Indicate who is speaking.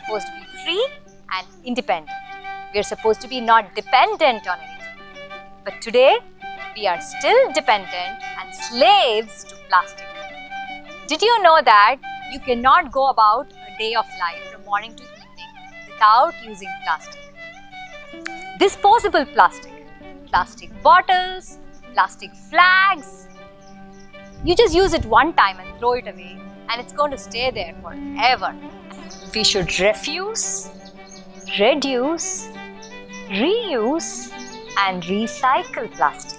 Speaker 1: supposed to be free and independent. We are supposed to be not dependent on anything. But today, we are still dependent and slaves to plastic. Did you know that you cannot go about a day of life from morning to evening without using plastic? Disposable plastic, plastic bottles, plastic flags. You just use it one time and throw it away, and it's going to stay there forever. We should refuse, reduce, reuse and recycle plastic.